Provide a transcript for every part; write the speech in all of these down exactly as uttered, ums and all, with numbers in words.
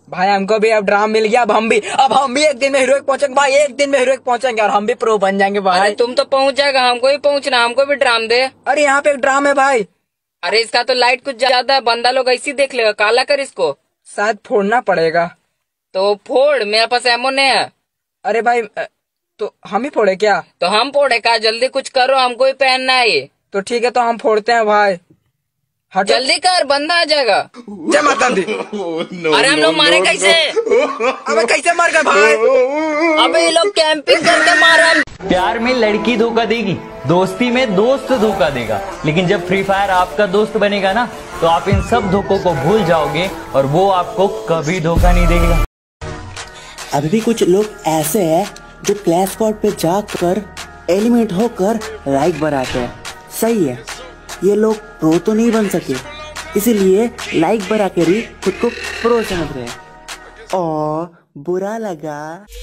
भाई हमको भी अब ड्राम मिल गया, अब हम भी अब हम भी एक दिन में हीरोइक पहुंचेंगे भाई, एक दिन में हीरोइक पहुंचेंगे और हम भी प्रो बन जाएंगे भाई। अरे तुम तो पहुंच जाएगा, हमको भी पहुंचना, हमको भी ड्राम दे। अरे यहाँ पे एक ड्राम है भाई। अरे इसका तो लाइट कुछ ज्यादा है, बंदा लोग ऐसे ही देख लेगा, काला कर इसको। शायद फोड़ना पड़ेगा। तो फोड़, मेरे पास एमो नहीं है। अरे भाई तो हम ही फोड़े क्या? तो हम फोड़े का, जल्दी कुछ करो, हमको ही पहनना है ये। तो ठीक है तो हम फोड़ते हैं भाई। हाँ जल्दी कर, बंदा आ जाएगा। जय माता दी। अरे हम लोग मारे कैसे? अबे कैसे मार गए भाई? अबे ये लोग कैंपिंग करके मारा। प्यार में लड़की धोखा देगी, दोस्ती में दोस्त धोखा देगा, लेकिन जब फ्री फायर आपका दोस्त बनेगा ना तो आप इन सब धोखों को भूल जाओगे और वो आपको कभी धोखा नहीं देगा। अभी भी कुछ लोग ऐसे हैं जो क्लैश स्क्वाड पे जाकर एलिमिनेट होकर लाइक बढ़ाते हैं। सही है, ये लोग प्रो तो नहीं बन सके, इसीलिए लाइक बढ़ा कर ही खुद को प्रो समझ रहे हैं। और बुरा लगा।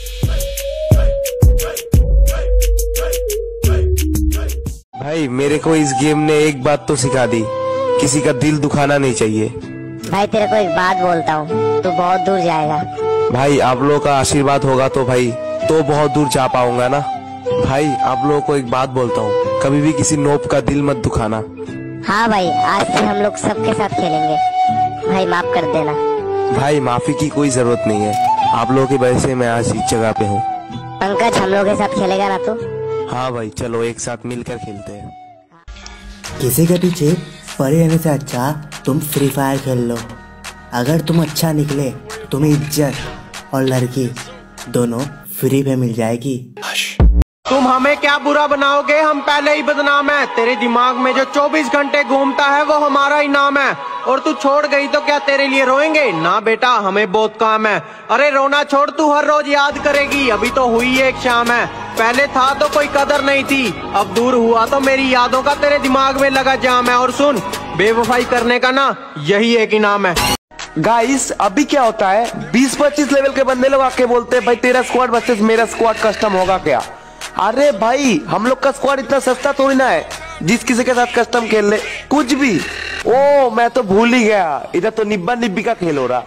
भाई मेरे को इस गेम ने एक बात तो सिखा दी, किसी का दिल दुखाना नहीं चाहिए। भाई तेरे को एक बात बोलता हूँ, तू बहुत दूर जाएगा। भाई आप लोगों का आशीर्वाद होगा तो भाई तो बहुत दूर जा पाऊंगा ना। भाई आप लोगों को एक बात बोलता हूँ, कभी भी किसी नोब का दिल मत दुखाना। हाँ भाई, आज से हम लोग सबके साथ खेलेंगे, भाई माफ कर देना। भाई माफी की कोई जरूरत नहीं है, आप लोगों की वजह से मैं आज इस जगह पे हूँ। पंकज हम लोग के साथ खेलेगा ना तू? हाँ भाई चलो एक साथ मिलकर खेलते हैं। किसी के पीछे पड़े रहने से अच्छा तुम फ्री फायर खेल लो। अगर तुम अच्छा निकले तुम्हें इज्जत और लड़की दोनों फ्री पे मिल जाएगी। तुम हमें क्या बुरा बनाओगे, हम पहले ही बदनाम है। तेरे दिमाग में जो चौबीस घंटे घूमता है वो हमारा ही नाम है। और तू छोड़ गई तो क्या तेरे लिए रोएंगे? ना बेटा, हमें बहुत काम है। अरे रोना छोड़, तू हर रोज याद करेगी। अभी तो हुई एक शाम है, पहले था तो कोई कदर नहीं थी, अब दूर हुआ तो मेरी यादों का तेरे दिमाग में लगा जाम है। और सुन, बेवफाई करने का ना यही एक इनाम है। गाइस अभी क्या होता है, बीस पच्चीस लेवल के बंदे लोग आके बोलते हैं भाई तेरा स्क्वाड वर्सेस मेरा स्क्वाड कस्टम होगा क्या? अरे भाई हम लोग का स्क्वाड इतना सस्ता थोड़ी ना है जिस किसी के साथ कस्टम खेल ले कुछ भी। ओ मैं तो भूल ही गया, इधर तो निब्बा निब्बी का खेल हो रहा।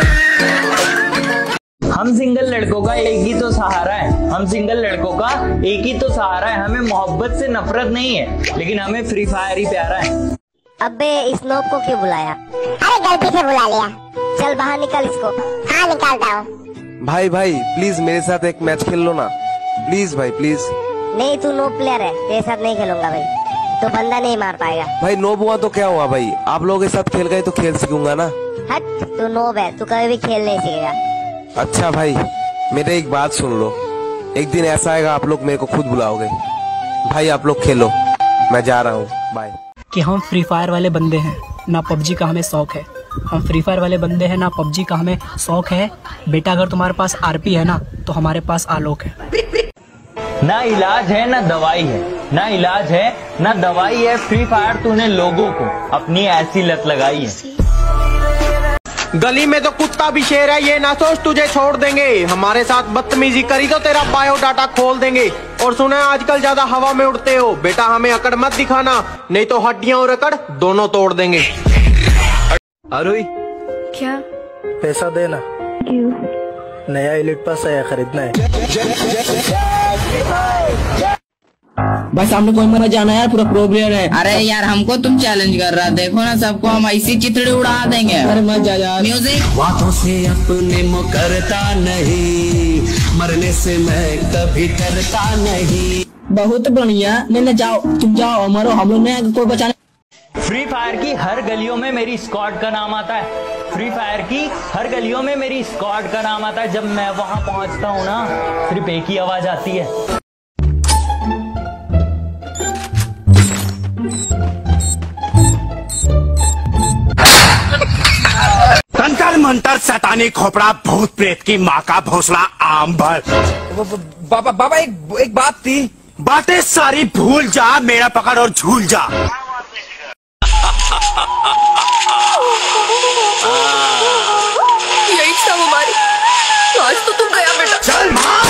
हम सिंगल लड़कों का एक ही तो सहारा है, हम सिंगल लड़कों का एक ही तो सहारा है। हमें मोहब्बत से नफरत नहीं है, लेकिन हमें फ्री फायर ही प्यारा है। अबे इस नोब को क्यों बुलाया? अरे गलती से बुला लिया। चल बाहर निकल इसको। हाँ निकालता हूँ। भाई भाई प्लीज मेरे साथ एक मैच खेल लो ना, प्लीज भाई प्लीज। नहीं तू नोब प्लेयर है, तेरे साथ नहीं खेलूंगा भाई, तो बंदा नहीं मार पाएगा। भाई नोब हुआ तो क्या हुआ भाई, आप लोगों के साथ खेल गए तो खेल सीखूंगा ना। हट, तू नोब है, तू कभी भी खेल नहीं सीखेगा। अच्छा भाई मेरे एक बात सुन लो, एक दिन ऐसा आएगा आप लोग मेरे को खुद बुलाओगे। भाई आप लोग खेलो, मैं जा रहा हूँ, बाय। कि हम फ्री फायर वाले बंदे हैं, ना पबजी का हमें शौक है। हम फ्री फायर वाले बंदे हैं, ना पबजी का हमें शौक है। बेटा अगर तुम्हारे पास आरपी है ना तो हमारे पास आलोक है। ना इलाज है ना दवाई है, ना इलाज है ना दवाई है। फ्री फायर तूने लोगों को अपनी ऐसी लत लगाई है। गली में तो कुत्ता भी शेर है, ये ना सोच तुझे छोड़ देंगे। हमारे साथ बदतमीजी करी तो तेरा बायोडाटा खोल देंगे। और सुना है आजकल ज्यादा हवा में उड़ते हो, बेटा हमें अकड़ मत दिखाना, नहीं तो हड्डियां और अकड़ दोनों तोड़ देंगे। अरुई क्या? पैसा देना। क्यों? नया इलेक्ट्रिक पास आया, खरीदना है। भाई सामने कोई मरा जाना यार, पूरा प्रो प्लेयर है। अरे यार हमको तुम चैलेंज कर रहा, देखो ना सबको हम ऐसी चितड़ी उड़ा देंगे। अरे मत जा यार। म्यूजिक। बातों से अपने मुकरता नहीं, मरने से मैं कभी डरता नहीं। बहुत बढ़िया, नहीं नहीं जाओ, तुम जाओ मरो, हम लोग नहीं कोई बचाने। फ्री फायर की हर गलियों में मेरी स्क्वाड का नाम आता है। फ्री फायर की हर गलियों में मेरी स्क्वाड का नाम आता है। जब मैं वहां पहुंचता हूँ ना, सिर्फ एक ही आवाज आती है। तंत्र मंत्र सैतानी खोपड़ा भूत प्रेत की माँ का भोसला आम भर। बाबा बाबा एक एक बात थी। बातें सारी भूल जा, मेरा पकड़ और झूल जा। यही सब हमारी, आज तो तुम गया बेटा। चल मार।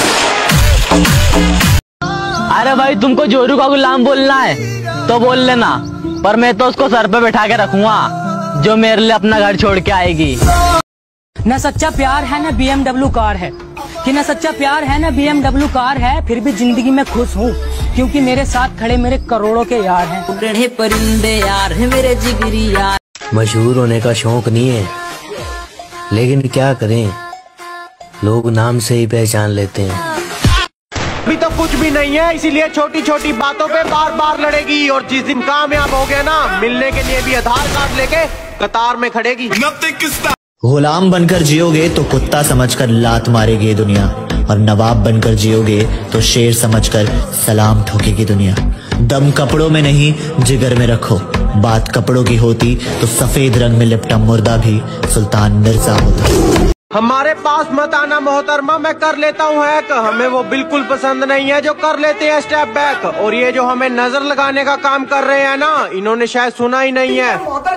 अरे भाई तुमको जोरू का गुलाम बोलना है तो बोल लेना, पर मैं तो उसको सर पे बैठा के रखूंगा जो मेरे लिए अपना घर छोड़ के आएगी। न सच्चा प्यार है न बी एम डब्ल्यू कार है, कि न सच्चा प्यार है न बी एम डब्ल्यू कार है, फिर भी जिंदगी में खुश हूँ क्योंकि मेरे साथ खड़े मेरे करोड़ों के यार हैं। उड़े परिंदे यार है मेरे जिगरी यार। मशहूर होने का शौक नहीं है, लेकिन क्या करें, लोग नाम से ही पहचान लेते हैं। अभी तो कुछ भी नहीं है, इसीलिए छोटी छोटी बातों पे बार बार लड़ेगी, और जिस दिन कामयाब हो गया ना, मिलने के लिए भी आधार कार्ड लेके कतार में खड़ेगी। गुलाम बनकर जियोगे तो कुत्ता समझकर लात मारेगी ये दुनिया, और नवाब बनकर जियोगे तो शेर समझकर सलाम ठोकेगी दुनिया। दम कपड़ों में नहीं जिगर में रखो, बात कपड़ों की होती तो सफेद रंग में लिपटा मुर्दा भी सुल्तान मिर्जा होता। हमारे पास मत आना मोहतरमा, मैं कर लेता हूँ हैक, हमें वो बिल्कुल पसंद नहीं है जो कर लेते हैं स्टेप बैक। और ये जो हमें नजर लगाने का काम कर रहे हैं ना, इन्होंने शायद सुना ही नहीं है।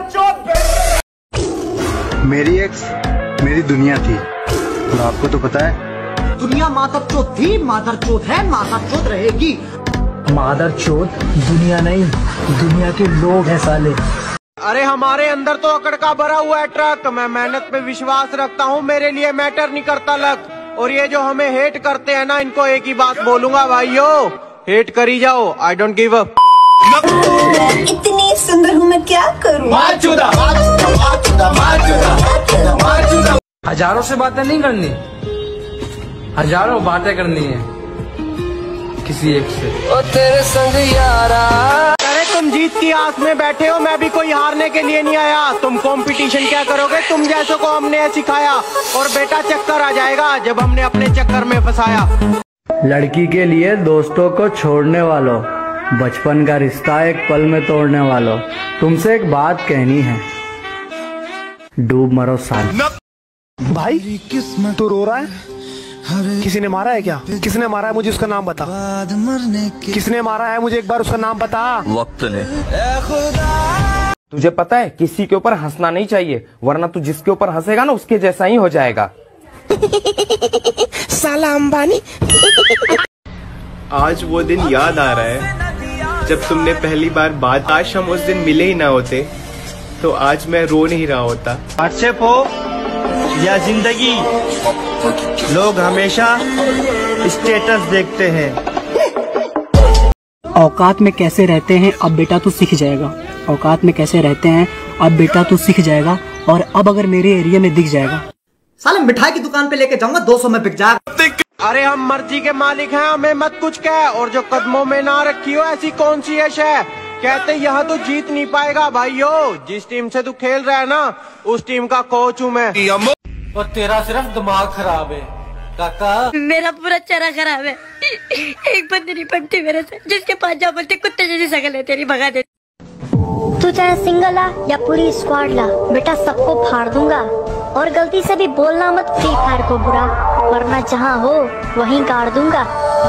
मेरी एक्स मेरी दुनिया थी, और आपको तो पता है दुनिया मादर चोद थी, मादर चोद है, मादर चोद रहेगी। मादर चोद दुनिया नहीं, दुनिया के लोग हैं साले। अरे हमारे अंदर तो अकड़ का भरा हुआ है ट्रक, मैं मेहनत पे विश्वास रखता हूँ, मेरे लिए मैटर नहीं करता लक। और ये जो हमें हेट करते हैं ना, इनको एक ही बात बोलूंगा, भाइयों हेट करी जाओ, आई डोंट गिव अप। इतनी सुंदर हूँ मैं क्या करूँ। हजारों से बातें नहीं करनी, हजारों बातें करनी है किसी एक से। ओ तेरे संग यारा। अरे तुम जीत की आस में बैठे हो, मैं भी कोई हारने के लिए नहीं आया। तुम कंपटीशन क्या करोगे, तुम जैसों को हमने सिखाया, और बेटा चक्कर आ जाएगा जब हमने अपने चक्कर में फंसाया। लड़की के लिए दोस्तों को छोड़ने वालों, बचपन का रिश्ता एक पल में तोड़ने वालों, तुमसे एक बात कहनी है, डूब मरो साल। भाई तू रो रहा है? किसी ने मारा है क्या? किसने मारा है मुझे उसका नाम बता। किसने मारा है मुझे एक बार उसका नाम बता। वक्त ने। तुझे पता है किसी के ऊपर हंसना नहीं चाहिए, वरना तू जिसके ऊपर हंसेगा ना उसके जैसा ही हो जाएगा। साला अंबानी। आज वो दिन याद आ रहा है जब तुमने पहली बार बात, आज हम उस दिन मिले ही ना होते तो आज मैं रो नहीं रहा होता। व्हाट्सएप हो या जिंदगी, लोग हमेशा स्टेटस देखते हैं। औकात में कैसे रहते हैं अब बेटा तू सीख जाएगा, औकात में कैसे रहते हैं अब बेटा तू सीख जाएगा, और अब अगर मेरे एरिया में दिख जाएगा, साले मिठाई की दुकान पे लेके जाऊंगा, दो सौ में बिक जाएगा। अरे हम मर्जी के मालिक हैं, हमें मत कुछ कह, और जो कदमों में ना रखी हो ऐसी कौन सी यश है। कहते यहाँ तो जीत नहीं पाएगा भाइयों, जिस टीम से तू खेल रहा है ना उस टीम का कोच हूँ मैं। और तेरा सिर्फ दिमाग खराब है काका। मेरा पूरा चेहरा खराब है, एक बंदी नहीं पड़ती मेरे से, जिसके पास जाओ बोलते कुत्ते जैसी शकल है तेरी, भगा दे। तू चाहे सिंगल ला या पूरी स्क्वाड ला, बेटा सबको फाड़ दूंगा। और गलती से भी बोलना मत फ्री फायर को बुरा, वरना जहाँ हो वहीं गाड़ दूंगा।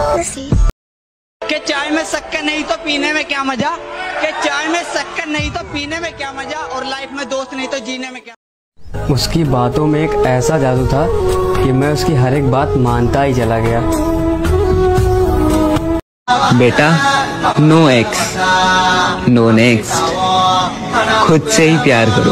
के चाय में शक्कर नहीं तो पीने में क्या मजा, के चाय में शक्कर नहीं तो पीने में क्या मजा, और लाइफ में दोस्त नहीं तो जीने में क्या। उसकी बातों में एक ऐसा जादू था कि मैं उसकी हर एक बात मानता ही चला गया। बेटा नो एक्स नो नेक्स्ट, खुद से ही प्यार करो,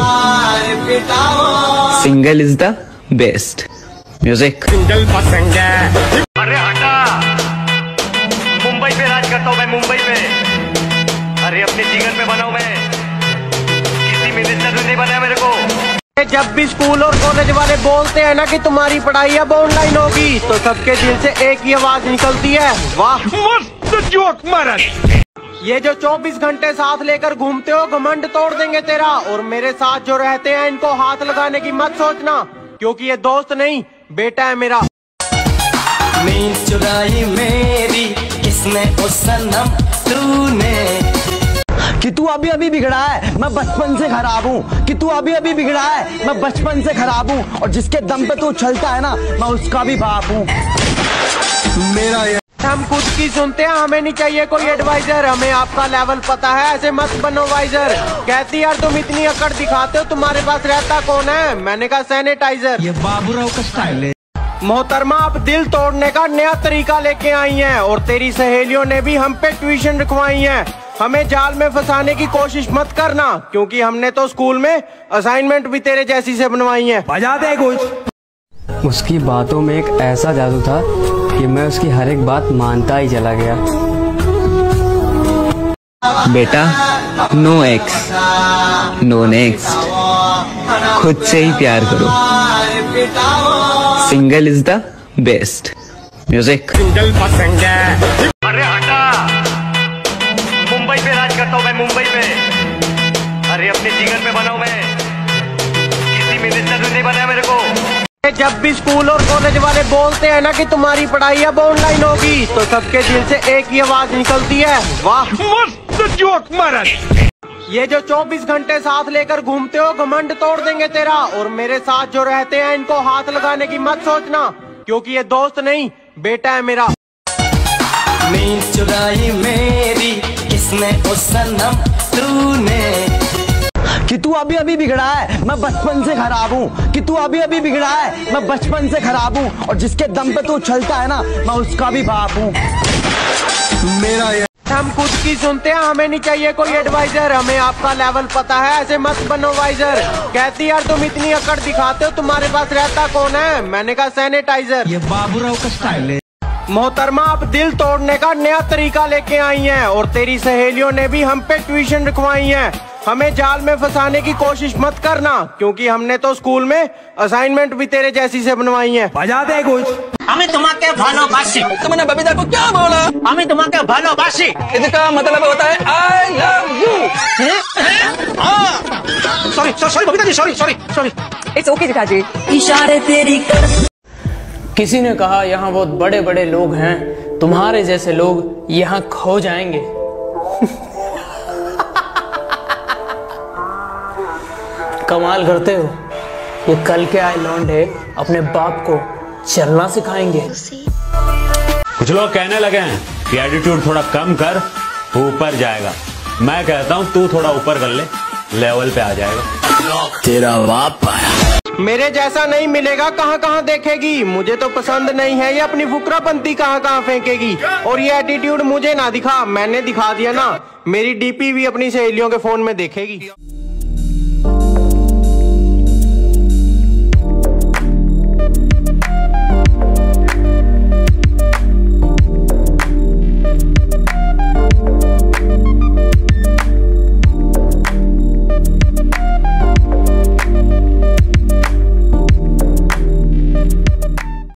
single is the best. Music. Single पसंद है। अरे हटा, मुंबई पे राज करता हूँ मैं, मुंबई पे। अरे अपने जिगर पे बनाऊं मैं, किसी मिनिस्टर ने नहीं बनाया मेरे को। जब भी स्कूल और कॉलेज वाले बोलते हैं ना कि तुम्हारी पढ़ाई अब ऑनलाइन होगी, तो सबके दिल से एक ही आवाज निकलती है, वाह मस्त जोक मारा। ये जो चौबीस घंटे साथ लेकर घूमते हो, घमंड तोड़ देंगे तेरा। और मेरे साथ जो रहते हैं इनको हाथ लगाने की मत सोचना, क्योंकि ये दोस्त नहीं बेटा है मेरा। नींद चुराई मेरी किसने ओ सनम तूने, कि तू अभी अभी बिगड़ा है, मैं बचपन से खराब हूँ, कि तू अभी अभी बिगड़ा है, मैं बचपन से खराब हूँ, और जिसके दम पे तू चलता है ना, मैं उसका भी बाप हूँ। मेरा हम खुद की सुनते हैं, हमें नहीं चाहिए कोई एडवाइजर, हमें आपका लेवल पता है, ऐसे मत बनो वाइजर। कहती यार तुम इतनी अकड़ दिखाते हो, तुम्हारे पास रहता कौन है? मैंने कहा सैनिटाइजर। ये बाबूराव का स्टाइल है। मोहतरमा आप दिल तोड़ने का नया तरीका लेके आई हैं, और तेरी सहेलियों ने भी हम पे ट्यूशन रखवाई है। हमें जाल में फंसाने की कोशिश मत करना, क्योंकि हमने तो स्कूल में असाइनमेंट भी तेरे जैसी से बनवाई है। बजा दे कुछ। उसकी बातों में एक ऐसा जादू था कि मैं उसकी हर एक बात मानता ही चला गया। बेटा नो एक्स नो नेक्स्ट, खुद से ही प्यार करो। Single is the best. Music. Single पसंद है। अरे हटा, मुंबई पे राज करता हूँ मैं, मुंबई पे। अरे अपने जिगर पे बना हूँ मैं, किसी मिनिस्टर ने नहीं बनाया मेरे को। जब भी स्कूल और कॉलेज वाले बोलते हैं ना कि तुम्हारी पढ़ाई अब ऑनलाइन होगी, तो सबके दिल से एक ही आवाज निकलती है, वाह मस्त जोक मारन। ये जो चौबीस घंटे साथ लेकर घूमते हो, घमंड तोड़ देंगे तेरा। और मेरे साथ जो रहते हैं, इनको हाथ लगाने की मत सोचना, क्योंकि ये दोस्त नहीं बेटा है मेरा। नींद चुराई मेरी किसने ओ सनम तूने, कि तू अभी अभी बिगड़ा है, मैं बचपन से खराब हूँ। कि तू अभी अभी बिगड़ा है, मैं बचपन से खराब हूँ। और जिसके दम पे तू चलता है ना, मैं उसका भी बाप हूँ। मेरा ये हम खुद की सुनते हैं, हमें नहीं चाहिए कोई एडवाइजर। हमें आपका लेवल पता है, ऐसे मत बनो वाइजर। कहती यार तुम इतनी अकड़ दिखाते हो, तुम्हारे पास रहता कौन है? मैंने कहा सैनिटाइजर। ये बाबूराव का स्टाइल है। मोहतरमा आप दिल तोड़ने का नया तरीका लेके आई हैं, और तेरी सहेलियों ने भी हम पे ट्यूशन रखवाई है। हमें जाल में फंसाने की कोशिश मत करना, क्योंकि हमने तो स्कूल में असाइनमेंट भी तेरे जैसी से बनवाई है। बजा दे कुछ। हमें तुम्हारे भालोबासी। तुमने बबीता को क्या बोला? हमें तुम्हारे भालोबासी। इसका मतलब होता है I love you. Sorry sorry Babita ji, sorry sorry sorry. It's okay Jetha ji. इशारे तेरी कर। किसी ने कहा यहाँ बहुत बड़े बड़े लोग हैं, तुम्हारे जैसे लोग यहाँ खो जाएंगे। कमाल करते हो, ये कल के आए लौंडे अपने बाप को चलना सिखाएंगे। कुछ लोग कहने लगे हैं कि एटीट्यूड थोड़ा कम कर, ऊपर जाएगा। मैं कहता हूँ तू थोड़ा ऊपर कर ले, लेवल पे आ जाएगा। तेरा बाप आया। मेरे जैसा नहीं मिलेगा, कहाँ कहाँ देखेगी। मुझे तो पसंद नहीं है, ये अपनी फुकरापंती कहाँ कहाँ फेंकेगी। और ये एटीट्यूड मुझे ना दिखा, मैंने दिखा दिया ना। मेरी डीपी भी अपनी सहेलियों के फोन में देखेगी।